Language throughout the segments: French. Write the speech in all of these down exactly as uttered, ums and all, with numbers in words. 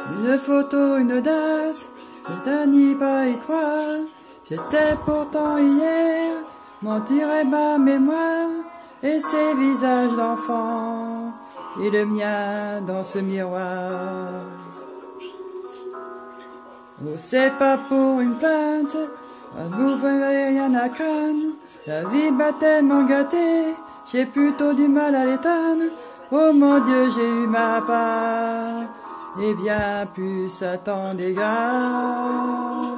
Une photo, une date, c'est à n'y pas y croire. C'était pourtant hier, mentirait ma mémoire, et ces visages d'enfants, et le mien dans ce miroir. Oh, c'est pas pour une plainte, vous n'avez rien à craindre. La vie m'a tellement gâté, j'ai plutôt du mal à l'éteindre. Oh mon Dieu, j'ai eu ma part, et bien plus à tant d'égards.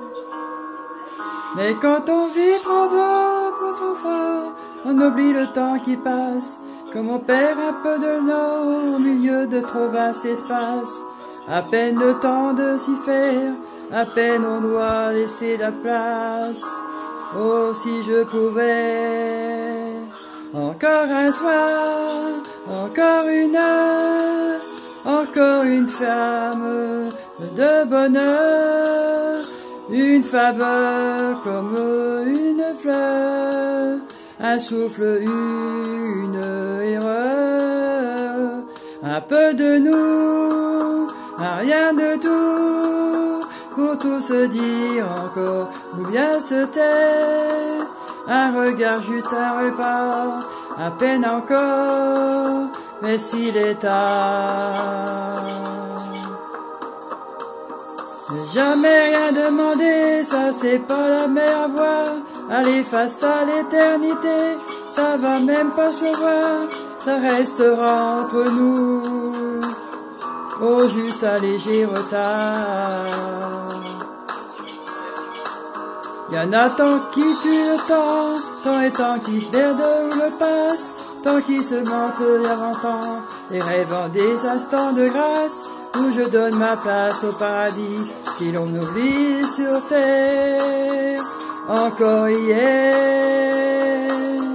Mais quand on vit trop beau pour trop fort, on oublie le temps qui passe, comme on perd un peu de l'eau au milieu de trop vaste espace. À peine le temps de s'y faire, à peine on doit laisser la place. Oh, si je pouvais, encore un soir, encore une heure, encore une flamme de bonheur, une faveur comme une fleur, un souffle, une erreur, un peu de nous, un rien de tout, pour tout se dire encore, ou bien se taire, un regard, juste un repas, à peine encore, mais s'il est tard. Ne jamais rien demander, ça c'est pas la meilleure voie. Aller face à l'éternité, ça va même pas se voir, ça restera entre nous. Oh, juste un léger retard. Y'en a tant qui tuent le temps, tant et tant qui perdent ou le passent, tant qui se mentent avant-temps, et rêvant des instants de grâce, où je donne ma place au paradis, si l'on oublie sur terre, encore hier.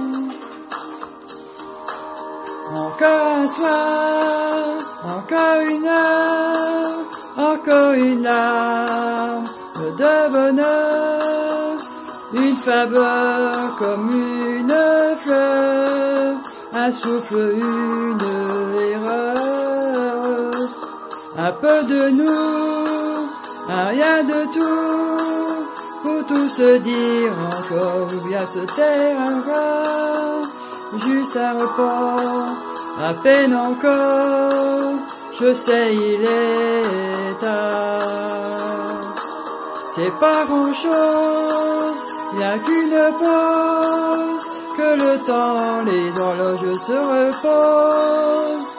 Encore un soir, encore une heure, encore une larme de bonheur, une faveur comme une fleur, un souffle, une erreur, un peu de nous, un rien de tout, pour tout se dire encore ou bien se taire encore, juste un repos, à peine encore, je sais il est tard. C'est pas grand chose, rien qu'une pause, que le temps, les horloges se reposent.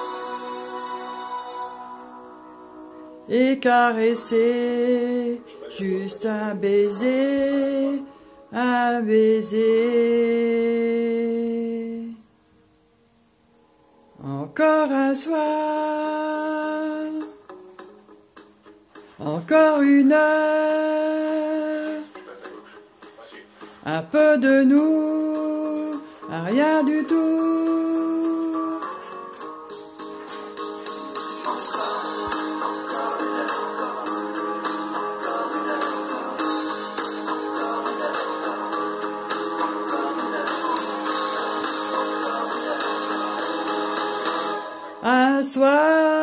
Et caresser, juste un baiser, un baiser. Encore un soir, encore une heure, un peu de nous, un rien du tout. Un soir,